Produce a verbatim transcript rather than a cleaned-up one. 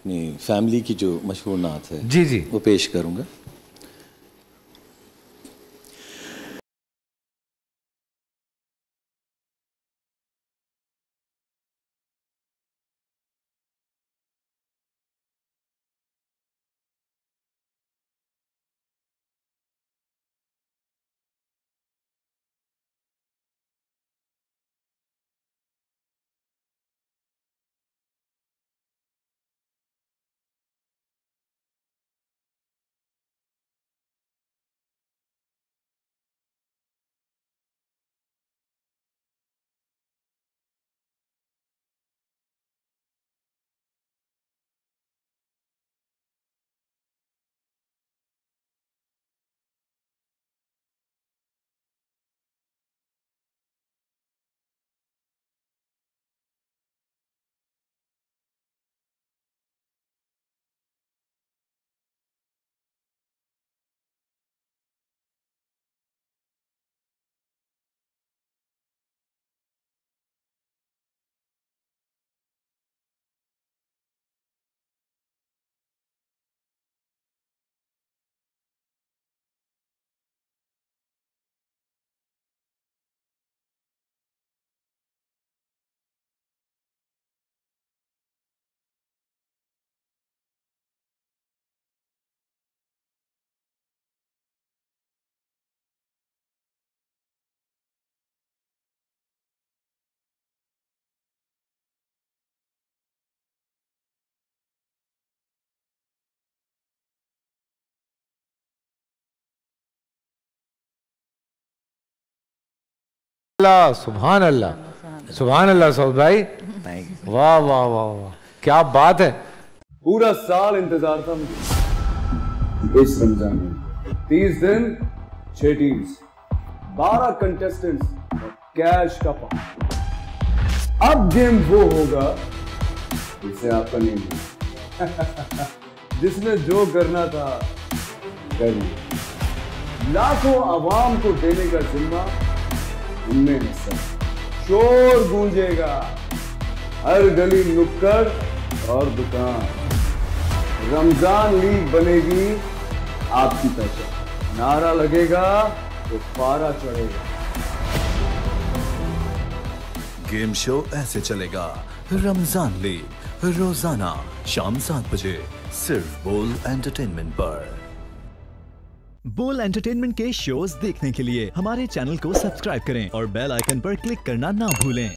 अपनी फैमिली की जो मशहूर नात है जी जी वो पेश करूँगा। अल्लाह, सुभान अल्लाह, सुभान अल्लाह सऊद भाई, वाह वाह वाह वाह, क्या बात है। पूरा साल इंतजार था मुझे इस रमजान में। तीस दिन, छह टीम्स, बारह कंटेस्टेंट्स और कैश का पाउंड। अब गेम वो होगा जिसे आपका नहीं है जिसने जो करना था कर लिया। लाखों आवाम को देने का जिम्मा उनमें हिस्सा। शोर गूंजेगा हर गली, नुक्कड़ और दुकान। रमजान लीग बनेगी आपकी पहचान। नारा लगेगा तो पारा चढ़ेगा। गेम शो ऐसे चलेगा। रमजान लीग रोजाना शाम सात बजे सिर्फ बोल एंटरटेनमेंट पर। बोल एंटरटेनमेंट के शोज देखने के लिए हमारे चैनल को सब्सक्राइब करें और बेल आइकन पर क्लिक करना ना भूलें।